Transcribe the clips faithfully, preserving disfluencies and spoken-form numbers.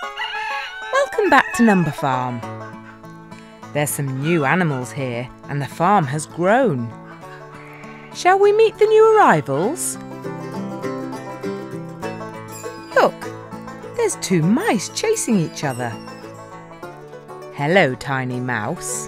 Welcome back to Number Farm. There's some new animals here and the farm has grown. Shall we meet the new arrivals? Look, there's two mice chasing each other. Hello, Tiny Mouse.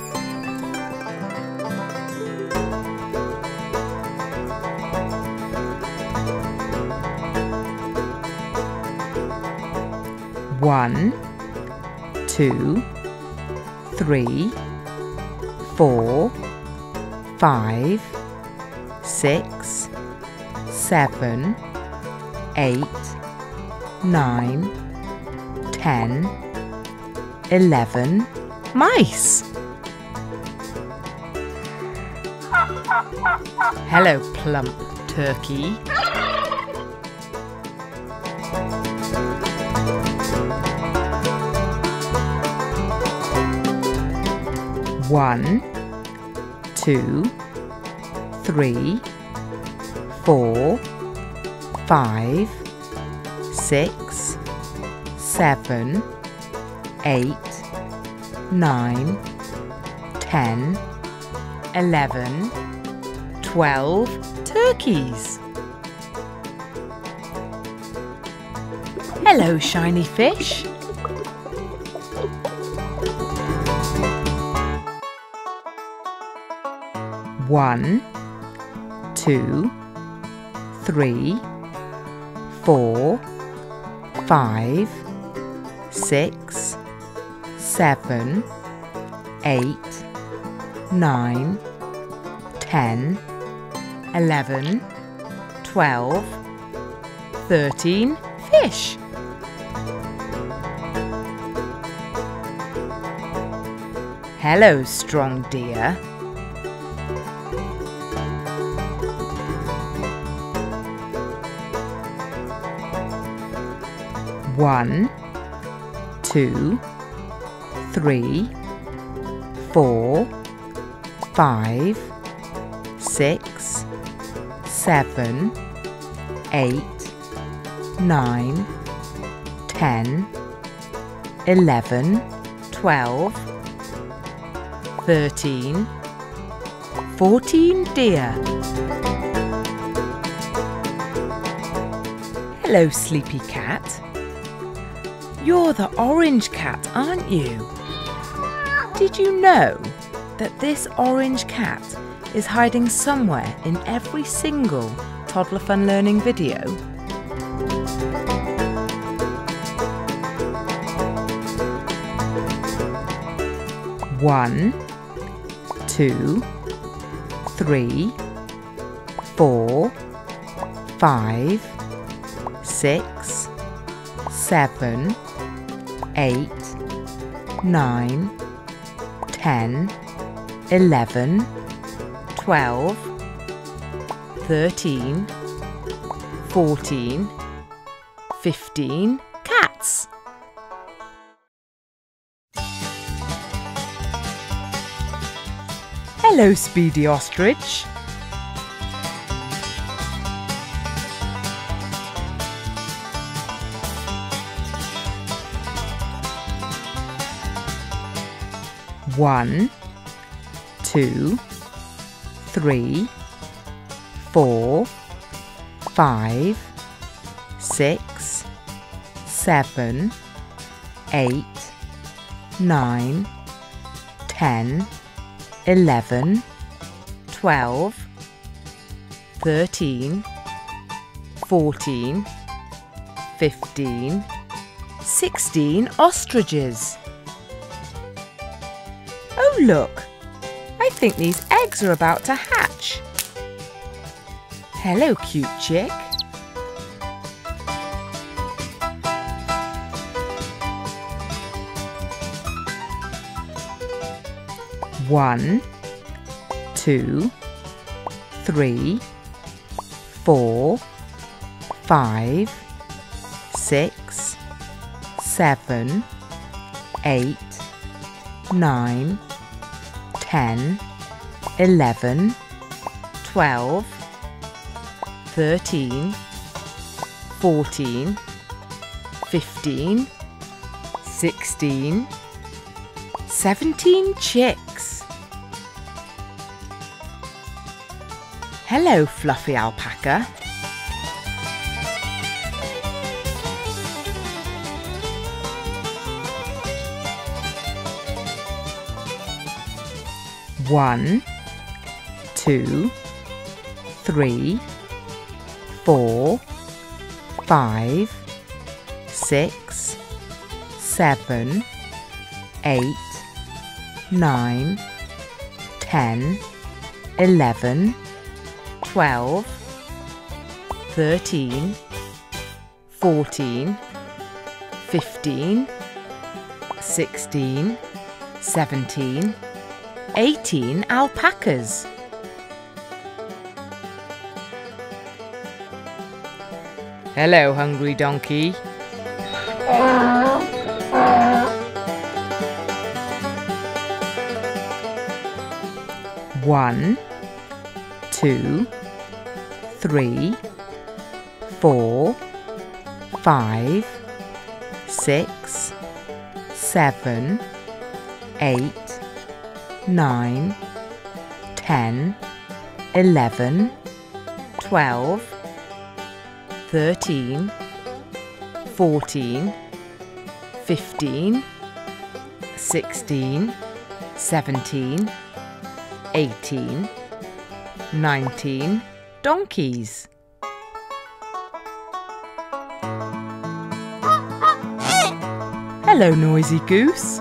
One, two, three, four, five, six, seven, eight, nine, ten, eleven mice. Hello, plump turkey. One, two, three, four, five, six, seven, eight, nine, ten, eleven, twelve turkeys. Hello, shiny fish. One, two, three, four, five, six, seven, eight, nine, ten, eleven, twelve, thirteen fish. Hello, strong deer. One, two, three, four, five, six, seven, eight, nine, ten, eleven, twelve, thirteen, fourteen deer. Hello, sleepy cat. You're the orange cat, aren't you? Did you know that this orange cat is hiding somewhere in every single Toddler Fun Learning video? One, two, three, four, five, six, seven, eight, nine, ten, eleven, twelve, thirteen, fourteen, fifteen cats. Hello, Speedy Ostrich. One, two, three, four, five, six, seven, eight, nine, ten, eleven, twelve, thirteen, fourteen, fifteen, sixteen ostriches. Oh look, I think these eggs are about to hatch. Hello, cute chick. One, two, three, four, five, six, seven, eight, nine, ten, eleven, twelve, thirteen, fourteen, fifteen, sixteen, seventeen chicks. Hello, Fluffy Alpaca. One, two, three, four, five, six, seven, eight, nine, ten, eleven, twelve, thirteen, fourteen, fifteen, sixteen, seventeen, eighteen alpacas. Hello, hungry donkey. One, two, three, four, five, six, seven, eight, nine, ten, eleven, twelve, thirteen, fourteen, fifteen, sixteen, seventeen, eighteen, nineteen donkeys. Hello, noisy goose.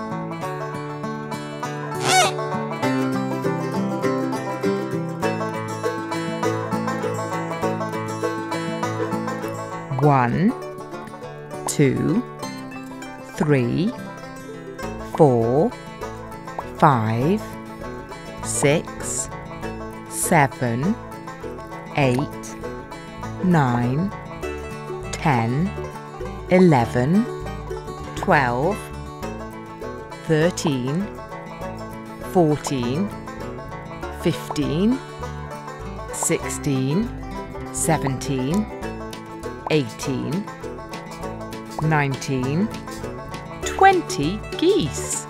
One, two, three, four, five, six, seven, eight, nine, ten, eleven, twelve, thirteen, fourteen, fifteen, sixteen, seventeen, eighteen, nineteen, twenty geese.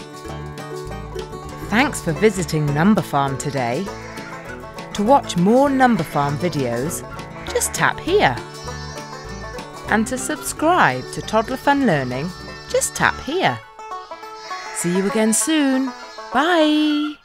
Thanks for visiting Number Farm today. To watch more Number Farm videos, just tap here. And to subscribe to Toddler Fun Learning, just tap here. See you again soon. Bye!